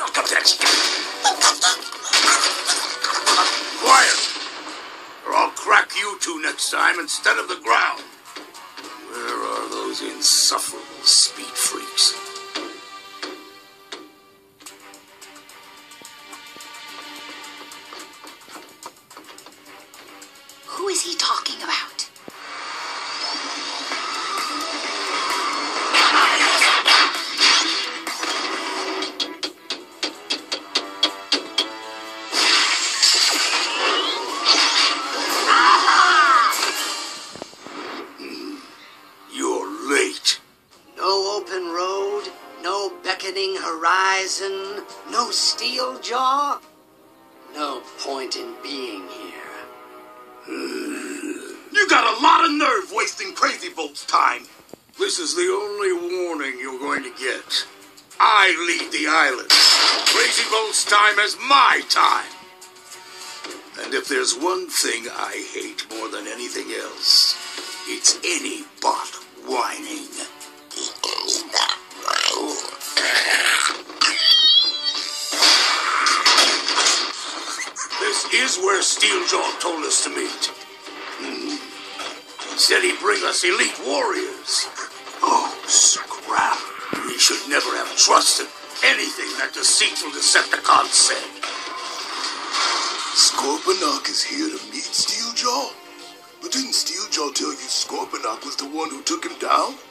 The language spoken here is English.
Quiet! Or I'll crack you two next time instead of the ground. Where are those insufferable speed freaks? Who is he talking about? Horizon, no steel jaw, no point in being here. You got a lot of nerve wasting Crazybolt's time. This is the only warning you're going to get. I lead the island. Crazybolt's time is my time. And if there's one thing I hate more than anything else, it's any bot whining. This is where Steeljaw told us to meet. He said he'd bring us elite warriors. Oh, scrap. We should never have trusted anything that deceitful Decepticon said. Scorponok is here to meet Steeljaw? But didn't Steeljaw tell you Scorponok was the one who took him down?